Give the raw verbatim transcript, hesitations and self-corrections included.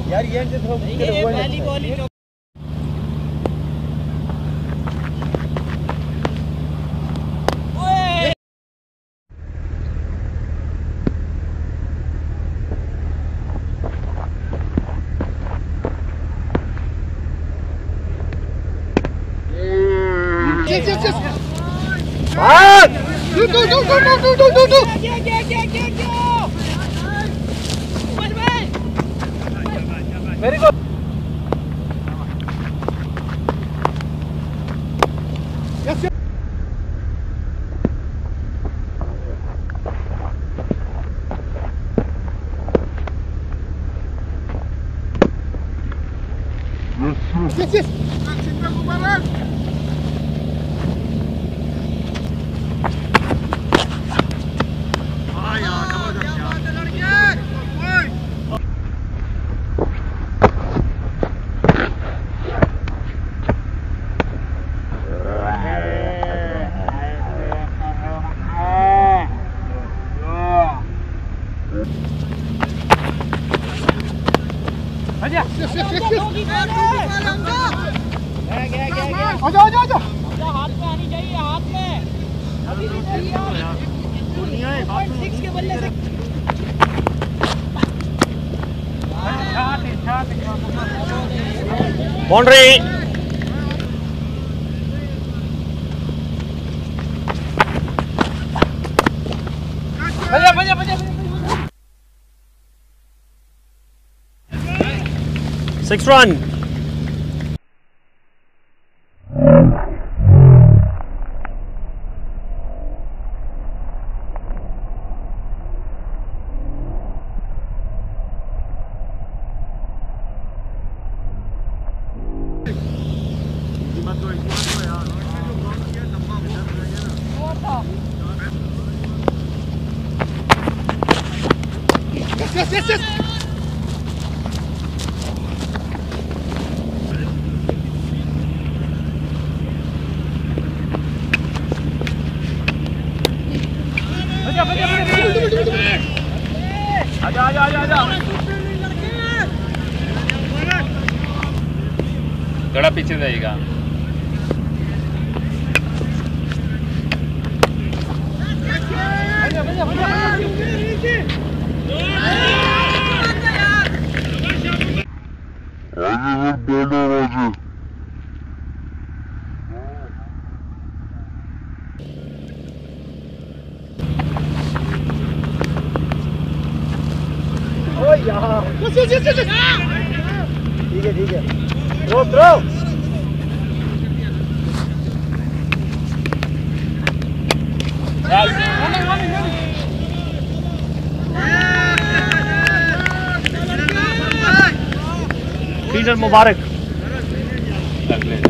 यार ये पहली बॉल ही Yes, yes, yes. What? Do, do, do, do, do, do, do, do. Go, go, go, go, go. Very good. Yes, yes. Yes, yes. आजा Yes, yes, yes, yes. गया गया गया आजा, आजा, आजा. हाथ में आनी चाहिए, हाथ में अभी नहीं चाहिए पॉइंट सिक्स के बल्ले से बाउंड्री भैया भैया भैया six run Yes, yes, yes, yes. भैया भैया आजा आजा आजा आजा थोड़ा पीछे जाएगा भैया भैया भैया Yes, yes, yes, yes. ठीक है ठीक है थ्रो थ्रो फील्डर मुबारक